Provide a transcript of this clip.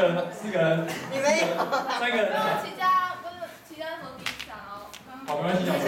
人，四个人， 你没有， 三个人。 没有齐家，不是齐家什么第一场哦。 好，没关系，讲